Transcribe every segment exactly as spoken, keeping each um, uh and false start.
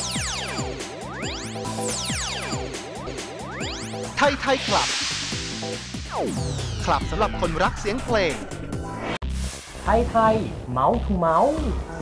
ไทยไทยคลับคลับสำหรับคนรักเสียงเพลงไทยไทยเมาส์ทูเมาส์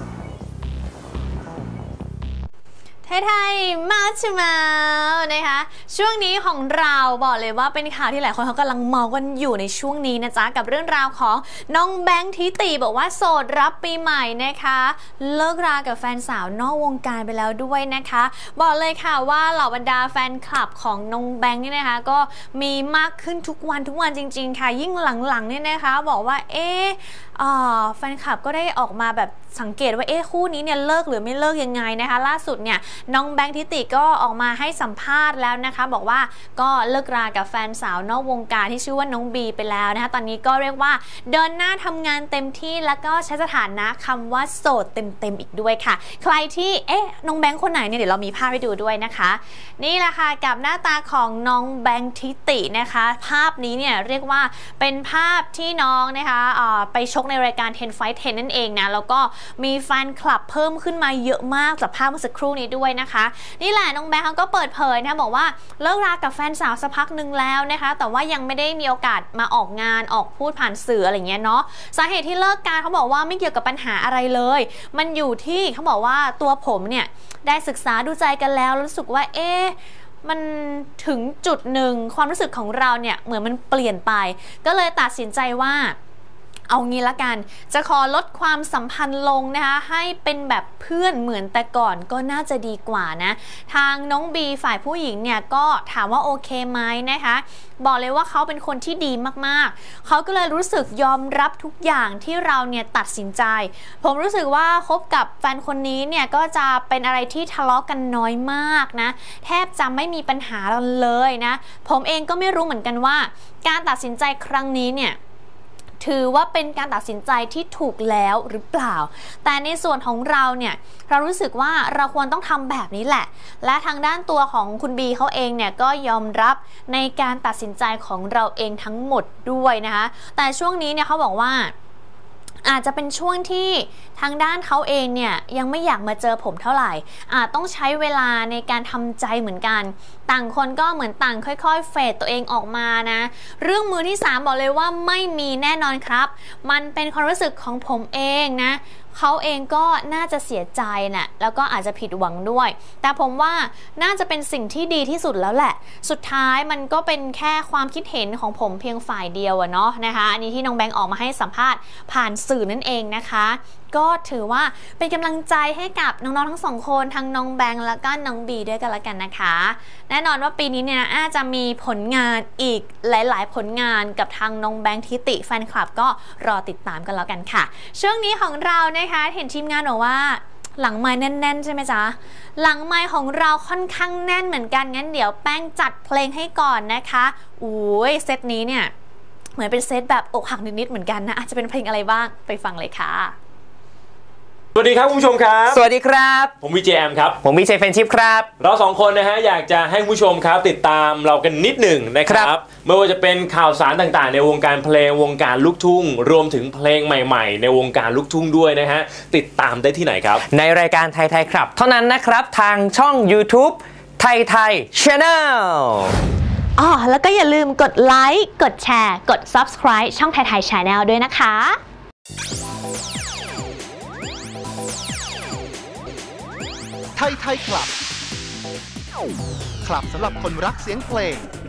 ไทยไทยมาชิมานะคะช่วงนี้ของเราบอกเลยว่าเป็นข่าวที่หลายคนเขากำลังเมากันอยู่ในช่วงนี้นะจ๊ะกับเรื่องราวของน้องแบงค์ทิติบอกว่าโสดรับปีใหม่นะคะเลิกรากับแฟนสาวนอกวงการไปแล้วด้วยนะคะบอกเลยค่ะว่าเหล่าบรรดาแฟนคลับของน้องแบงค์นี่นะคะก็มีมากขึ้นทุกวันทุกวันจริงๆค่ะยิ่งหลังๆเนี่ยนะคะบอกว่าเอ๊ะแฟนคลับก็ได้ออกมาแบบสังเกตว่าเอ๊ะคู่นี้เนี่ยเลิกหรือไม่เลิกยังไงนะคะล่าสุดเนี่ยน้องแบงค์ทิติก็ออกมาให้สัมภาษณ์แล้วนะคะบอกว่าก็เลิกรากับแฟนสาวนอกวงการที่ชื่อว่าน้องบีไปแล้วนะคะตอนนี้ก็เรียกว่าเดินหน้าทำงานเต็มที่แล้วก็ใช้สถานะคำว่าโสดเต็มๆอีกด้วยค่ะใครที่เอ๊ะน้องแบงค์คนไหนเนี่ยเดี๋ยวเรามีภาพให้ดูด้วยนะคะนี่แหละค่ะกับหน้าตาของน้องแบงค์ทิตินะคะภาพนี้เนี่ยเรียกว่าเป็นภาพที่น้องนะคะไปชกในรายการ เท็น Fight เท็น นั่นเองนะแล้วก็มีแฟนคลับเพิ่มขึ้นมาเยอะมากจากภาพเมื่อสักครู่นี้ด้วยนะคะนี่แหละน้องแบงค์เขาก็เปิดเผยนะบอกว่าเลิกรากับแฟนสาวสักพักหนึ่งแล้วนะคะแต่ว่ายังไม่ได้มีโอกาสมาออกงานออกพูดผ่านสื่ออะไรเงี้ยเนาะสาเหตุที่เลิกกันเขาบอกว่าไม่เกี่ยวกับปัญหาอะไรเลยมันอยู่ที่เขาบอกว่าตัวผมเนี่ยได้ศึกษาดูใจกันแล้วรู้สึกว่าเอ๊ะมันถึงจุดหนึ่งความรู้สึกของเราเนี่ยเหมือนมันเปลี่ยนไปก็เลยตัดสินใจว่าเอางี้ละกันจะขอลดความสัมพันธ์ลงนะคะให้เป็นแบบเพื่อนเหมือนแต่ก่อนก็น่าจะดีกว่านะทางน้องบีฝ่ายผู้หญิงเนี่ยก็ถามว่าโอเคไหมนะคะบอกเลยว่าเขาเป็นคนที่ดีมากๆเขาก็เลยรู้สึกยอมรับทุกอย่างที่เราเนี่ยตัดสินใจผมรู้สึกว่าคบกับแฟนคนนี้เนี่ยก็จะเป็นอะไรที่ทะเลาะกันน้อยมากนะแทบจะไม่มีปัญหาเลยนะผมเองก็ไม่รู้เหมือนกันว่าการตัดสินใจครั้งนี้เนี่ยถือว่าเป็นการตัดสินใจที่ถูกแล้วหรือเปล่าแต่ในส่วนของเราเนี่ยเรารู้สึกว่าเราควรต้องทำแบบนี้แหละและทางด้านตัวของคุณบีเขาเองเนี่ยก็ยอมรับในการตัดสินใจของเราเองทั้งหมดด้วยนะคะแต่ช่วงนี้เนี่ยเขาบอกว่าอาจจะเป็นช่วงที่ทางด้านเขาเองเนี่ยยังไม่อยากมาเจอผมเท่าไหร่อาจต้องใช้เวลาในการทำใจเหมือนกันต่างคนก็เหมือนต่างค่อยๆเฟดตัวเองออกมานะเรื่องมือที่สามบอกเลยว่าไม่มีแน่นอนครับมันเป็นความรู้สึกของผมเองนะเขาเองก็น่าจะเสียใจนะแล้วก็อาจจะผิดหวังด้วยแต่ผมว่าน่าจะเป็นสิ่งที่ดีที่สุดแล้วแหละสุดท้ายมันก็เป็นแค่ความคิดเห็นของผมเพียงฝ่ายเดียวอะเนาะนะคะอันนี้ที่น้องแบงค์ออกมาให้สัมภาษณ์ผ่านสื่อนั่นเองนะคะก็ถือว่าเป็นกำลังใจให้กับน้องๆทั้งสองคนทั้งน้องแบงค์แล้วก็น้องบีด้วยกันละกันนะคะแน่นอนว่าปีนี้เนี่ยอาจจะมีผลงานอีกหลายๆผลงานกับทางน้องแบงค์ทิติแฟนคลับก็รอติดตามกันแล้วกันค่ะช่วงนี้ของเรานะคะเห็นทีมงานบอกว่าหลังไม้แน่นๆใช่ไหมจ๊ะหลังไม้ของเราค่อนข้างแน่นเหมือนกันงั้นเดี๋ยวแป้งจัดเพลงให้ก่อนนะคะอุ้ยเซตนี้เนี่ยเหมือนเป็นเซตแบบอกหักนิดๆเหมือนกันนะอาจจะเป็นเพลงอะไรบ้างไปฟังเลยค่ะสวัสดีครับคุณผู้ชมครับสวัสดีครับผมวีเจแอมครับผมวีเจเฟนชิพครับเราสองคนนะฮะอยากจะให้คุณผู้ชมครับติดตามเรากันนิดหนึ่งนะครับไม่ว่าจะเป็นข่าวสารต่างๆในวงการเพลงวงการลูกทุ่งรวมถึงเพลงใหม่ๆในวงการลูกทุ่งด้วยนะฮะติดตามได้ที่ไหนครับในรายการไทยไทยครับเท่านั้นนะครับทางช่อง YouTube ไทยไทย Channel อ๋อแล้วก็อย่าลืมกดไลค์กดแชร์กด Subscribe ช่องไทยไทย Channel ด้วยนะคะไทยไทยคลับคลับสำหรับคนรักเสียงเพลง